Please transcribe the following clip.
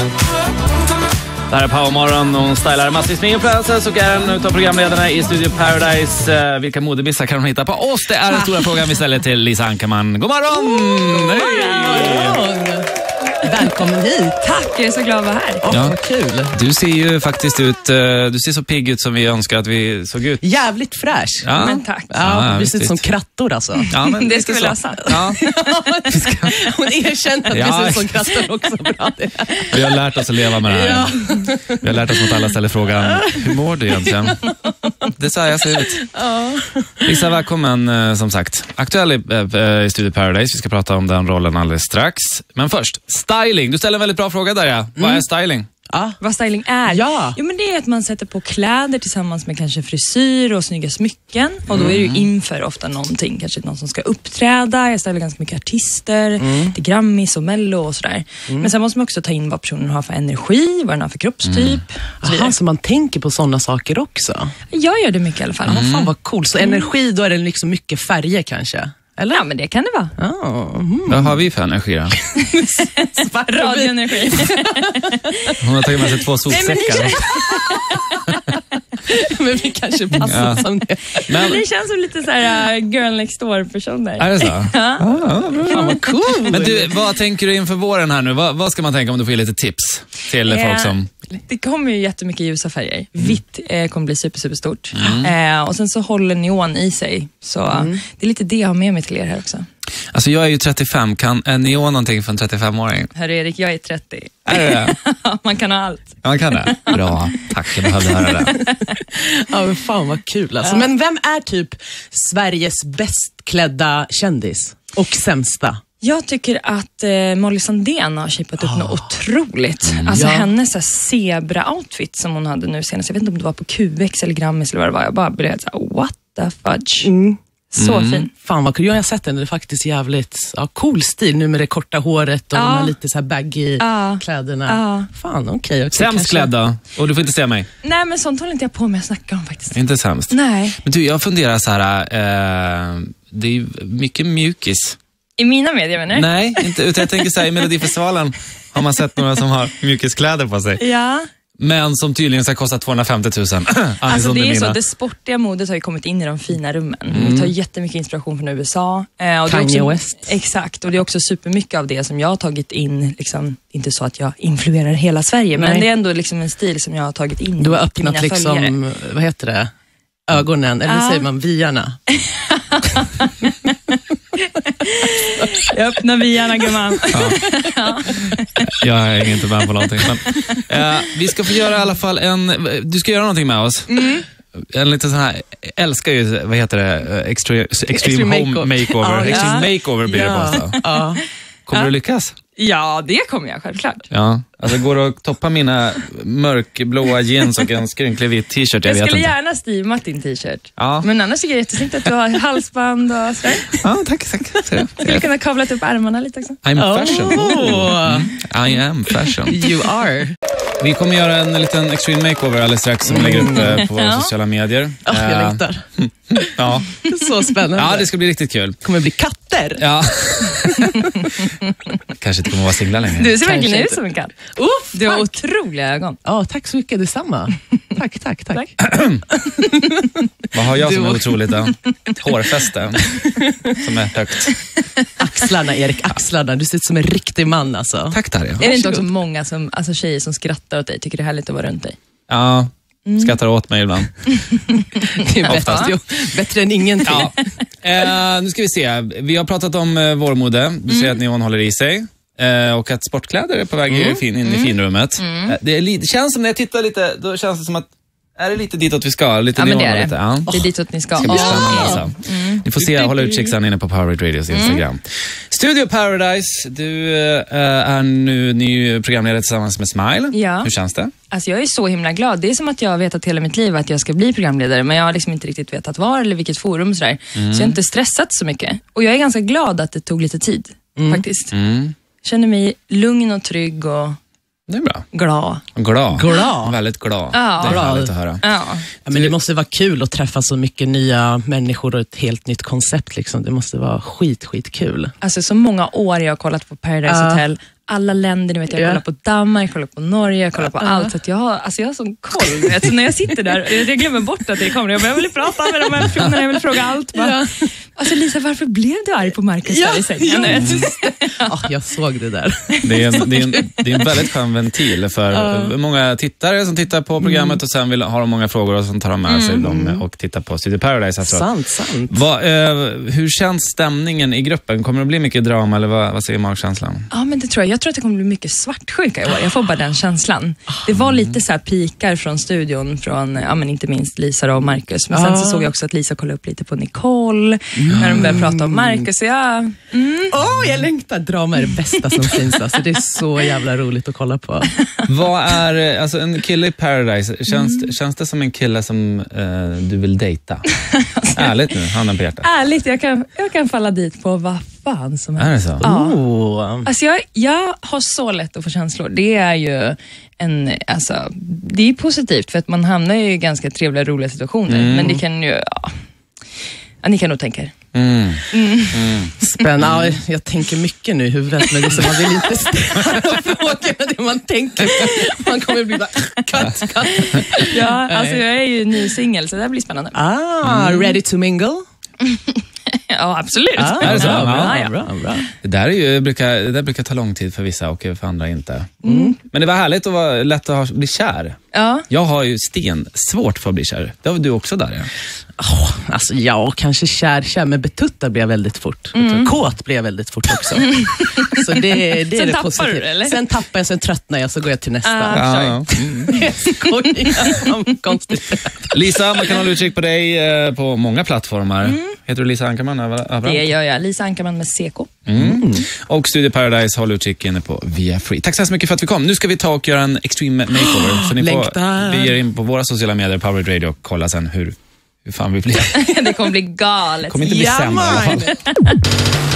Det här är Powermorgon och hon stylar massvis med influencers och är en utav programledarna i Studio Paradise. Vilka modebissar kan hon hitta på oss? Det är den stora frågan vi ställer till Lisa Ankerman. God morgon! Hej! Välkommen hit. Tack, jag är så glad att vara här. Ja. Vad kul. Du ser ju faktiskt ut, du ser så pigg ut som vi önskar att vi såg ut. Jävligt fräsch. Ja. Men tack. Ja, du ser ut som krattor alltså. Ja, men Det ska vi lösa. Ja. Hon erkänner att vi ser ut som krattor också. Bra det. Vi har lärt oss att leva med det här. Ja. Vi har lärt oss att alla ställer frågan, hur mår du egentligen? Det är så här jag ser ut. Lisa, välkommen som sagt. Aktuell i Studio Paradise. Vi ska prata om den rollen alldeles strax. Men först, styling. Du ställer en väldigt bra fråga där, ja. Vad är styling? Vad styling är? Ja. Jo, men det är att man sätter på kläder tillsammans med kanske frisyr och snygga smycken. Och då är det ju inför ofta någonting. Kanske någon som ska uppträda. Jag stylar ganska mycket artister. Till Grammis och Mello och sådär. Men sen måste man också ta in vad personen har för energi. Vad den har för kroppstyp. Aha, så man tänker på sådana saker också. Jag gör det mycket i alla fall. Fan vad cool. Så energi, då är det liksom mycket färger kanske? Eller? Ja, men det kan det vara. Vad har vi för energi då? Radioenergi. Hon har tagit med sig 2 sopsäckar. Men vi kanske passar som det. Men Det känns som lite så här girl next door-personer. är det så? Fan vad cool. Men du, vad tänker du inför våren här nu? Vad ska man tänka om du får ge lite tips till folk som... Det kommer ju jättemycket ljusa färger. Vitt kommer bli superstort. Och sen så håller neon i sig. Så det är lite det jag har med mig till er här också. Alltså jag är ju 35, kan neon någonting för en 35-åring? Herr Erik, jag är 30. Är det? Man kan ha allt. Ja, man kan det. Bra, tack, jag behövde höra det. Ja, men fan vad kul alltså. Men vem är typ Sveriges bäst klädda kändis? Och sämsta? Jag tycker att Molly Sandén har shapat upp något otroligt. Alltså Ja. hennes så här zebra-outfit som hon hade nu senast. Jag vet inte om det var på QX eller Grammis eller vad det var. Jag bara blev så här, what the fudge. Så fin. Fan vad kul. Jag har sett den. Det är faktiskt jävligt cool stil nu med det korta håret och de här lite så här baggy kläderna. Fan, okej. Sämst klädd då? Och du får inte säga mig. Nej, men sånt håller inte jag på med att snacka om faktiskt. Inte sämst. Nej. Men du, jag funderar så här, det är ju mycket mjukis. I mina medier, menar du? Nej, inte, utan jag tänker så här, i Melodifestivalen har man sett några som har mjukiskläder på sig. Ja. Men som tydligen ska kosta 250 000. Alltså det är så, det sportiga modet har ju kommit in i de fina rummen. Vi tar jättemycket inspiration från USA. Och det är Kanye också, West. Exakt, och det är också supermycket av det som jag har tagit in, liksom, inte så att jag influerar hela Sverige, men Nej. det är ändå liksom en stil som jag har tagit in. Du har till öppnat mina följare. liksom, vad heter det? Ögonen, eller säger man vyarna? Jag öppnar vyarna, gumman. Jag är inte med på någonting. Men, vi ska få göra i alla fall du ska göra någonting med oss. En liten sån här, älskar ju, vad heter det? Extreme Home Makeover. Extreme Makeover blir det på oss då. Kommer du lyckas? Ja, det kommer jag självklart. Ja, alltså går det att toppa mina mörkblåa jeans och en skrynklig vit t-shirt? Jag vet skulle inte. gärna steamat din t-shirt. Ja. Men annars tycker jag jättesnyggt att du har halsband och sådär. Ja, tack. Skulle kunna kavlat upp armarna lite också. I'm fashion. I am fashion. You are. Vi kommer göra en liten extreme makeover alldeles strax som vi lägger upp på våra sociala medier. Jag längtar. Ja. Så spännande. Ja, det ska bli riktigt kul. kommer bli katter. Ja. Kanske inte kommer vara singlar längre. Du ser verkligen Kanske ut som en katt. Uff, Du har tack. otroliga ögon. Ja, tack så mycket, detsamma. Tack. Vad har jag som Du- är otroligt då? Hårfäste som är högt. Axlarna, Erik, axlarna. Du ser ut som en riktig man alltså. Tack Darja. Är det inte också många som, alltså tjejer som skrattar åt dig, tycker det är härligt att vara runt dig? Ja, skrattar åt mig ibland. Det är Oftast. bättre än ingenting. Ja. Nu ska vi se. Vi har pratat om vårmode. Du säger att neon håller i sig. Och att sportkläder är på väg in i finrummet. Det känns som när jag tittar lite, då känns det som att är det lite ditåt vi ska? Lite Ja, men det neon är och det. lite, Det är ditåt ni ska. Det ska bli spännande alltså. Ni får se, hålla utkik sen inne på Power Radios Instagram. Studio Paradise, du är nu ny programledare tillsammans med Smile. Ja. Hur känns det? Alltså jag är så himla glad. Det är som att jag har vetat hela mitt liv att jag ska bli programledare, men jag har liksom inte riktigt vetat var eller vilket forum och sådär. Så jag har inte stressat så mycket. Och jag är ganska glad att det tog lite tid, faktiskt. Känner mig lugn och trygg och Det är bra. glad. Väldigt glad. Ja. Det är härligt att höra. Ja. Ja, men det måste vara kul att träffa så mycket nya människor och ett helt nytt koncept. Liksom. Det måste vara skitkul. Alltså så många år jag har kollat på Paradise Hotel. alla länder. Ni vet, jag kollar på Danmark, kollar på Norge, jag kollar på allt. Så att jag har sån koll. Vet, så när jag sitter där, jag glömmer bort att det kommer. Jag vill prata med de här personerna, jag vill fråga allt. Bara, alltså Lisa, varför blev du arg på Marcus där i sängen? Jag såg det där. Det är en väldigt skön ventil för många tittare som tittar på programmet och sen har de många frågor och så tar de med sig dem och tittar på Studio Paradise. Alltså. Sant. Hur känns stämningen i gruppen? Kommer det bli mycket drama eller vad säger magkänslan? Ja, men det tror jag. Jag tror att det kommer bli mycket svartsjuka i år. Jag får bara den känslan. Det var lite så här pikar från studion från, men inte minst Lisa och Marcus. Men sen så såg jag också att Lisa kollade upp lite på Nicole när de började prata om Marcus. Jag längtar. Drama är det bästa som finns. Alltså, det är så jävla roligt att kolla på. Vad är, alltså en kille i Paradise, känns det som en kille som du vill dejta? Ärligt nu, handen på hjärtat. Ärligt, jag kan falla dit på vad fan som helst. Är det så? Ja. Alltså jag har så lätt att få känslor. Det är ju det är positivt för att man hamnar i ganska trevliga, roliga situationer. Men det kan ju, ni kan nog tänka er. Spännande. Jag tänker mycket nu i huvudet, men liksom, man vill inte ställa frågorna det man tänker. Man kommer bli bara cut. Ja, alltså jag är ju ny singel så det blir spännande. Ready to mingle? Ja, absolut. Är det så? Bra. Det där brukar ta lång tid för vissa och för andra inte. Men det var härligt och var lätt att bli kär. Ja. Jag har ju svårt för att bli kär. Det var du också där, ja. Kanske kär, men betuttar blev väldigt fort. Kåt blev väldigt fort också. Så det är det tappar du, eller? Sen tappar jag, sen tröttnar jag, så går jag till nästa. Ja. Jag skojar, konstigt. Lisa, man kan hålla utkik på dig på många plattformar. Heter du Lisa Ankarman överallt? Det gör jag. Lisa Ankarman med CK. Och Studio Paradise håller utkik inne på Via Free. Tack så hemskt mycket för att vi kom. Nu ska vi ta och göra en extreme makeover. Så ni får bege in på våra sociala medier, Power Radio, och kolla sen hur fan vi blir. Det kommer bli galet. Kommer inte bli sämre i alla fall.